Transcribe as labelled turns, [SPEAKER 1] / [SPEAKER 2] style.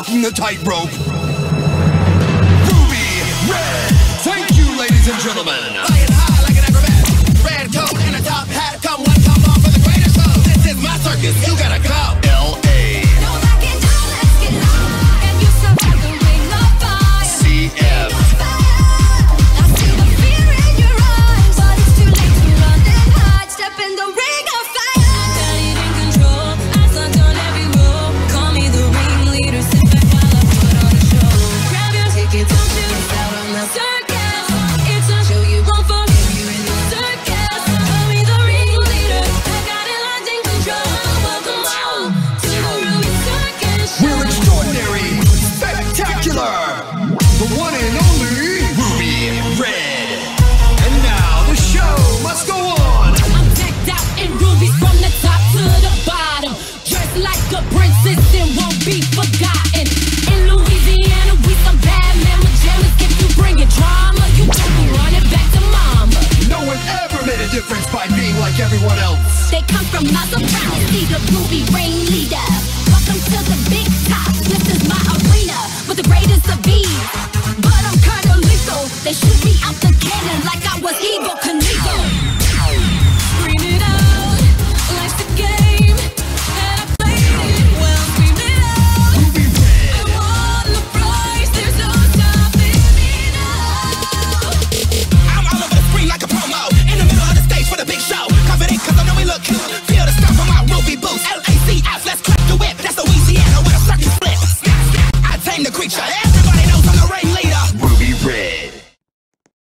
[SPEAKER 1] walking the tightrope. Ruby Red. Thank you, ladies and gentlemen. Flying high like an acrobat. Red coat and a top hat. Come one, come on for the greater show. This is my circus. You gotta go. L.A.
[SPEAKER 2] No backing down, let's get high. And you survive the ring of fire.
[SPEAKER 1] C.F.
[SPEAKER 2] I see the fear in your eyes, but it's too late to run and hide. Step in the ring of fire. I got it in control. I sucked on every role. Call me the ringleader. Sit back while I put on a show. Grab your ticket, don't shoot out on the circus. It's a show you won't forget. You in the circus. Call me the ringleader. I got it locked in control. Welcome home to the Ruby Circus.
[SPEAKER 1] We're extraordinary, spectacular. The one and only Ruby Red. And now the show must go on.
[SPEAKER 2] I'm decked out in rubies from the top to the bottom. Dressed like a princess and won't be forgotten. In Louisiana, we some bad mama jammers. If you bringing drama, you gon' be running back to mama.
[SPEAKER 1] No one ever made a difference by being like everyone else.
[SPEAKER 2] They come from miles around, see the Ruby ringleader. Welcome to the big top, this is my arena. With the greatest of ease, but I'm kinda lethal. They shoot me out the cannon like I was Eagle Knievel.